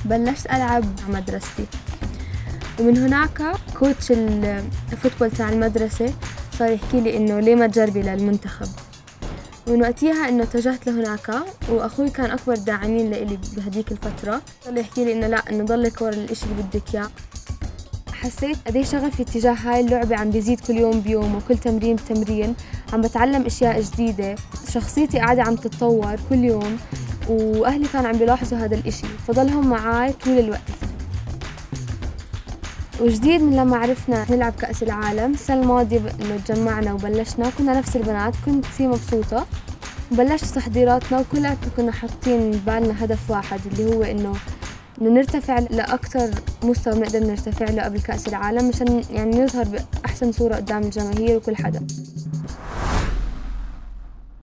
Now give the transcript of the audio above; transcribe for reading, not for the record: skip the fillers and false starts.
بلشت ألعب مع مدرستي، ومن هناك كوتش الفوتبول تاع المدرسة صار يحكي لي إنه ليه ما تجربي للمنتخب. ومن وقتها إنه اتجهت لهناك، وأخوي كان أكبر داعمين لإلي بهديك الفترة، صار يحكي لي إنه لا، إنه ضلك ورا الإشي اللي بدك إياه. حسيت قديش شغفي اتجاه هاي اللعبة عم بيزيد كل يوم بيوم، وكل تمرين بتمرين عم بتعلم أشياء جديدة، شخصيتي قاعدة عم تتطور كل يوم، وأهلي كانوا عم بيلاحظوا هذا الإشي فضلهم معاي طول الوقت. وجديد من لما عرفنا نلعب كأس العالم السنة الماضية إنه تجمعنا وبلشنا، كنا نفس البنات، كنت كثير مبسوطة. بلشت تحضيراتنا وكلاتنا كنا حاطين بالنا هدف واحد، اللي هو إنه نرتفع لأكثر مستوى بنقدر نرتفع له قبل كأس العالم، مشان يعني نظهر بأحسن صورة قدام الجماهير وكل حدا.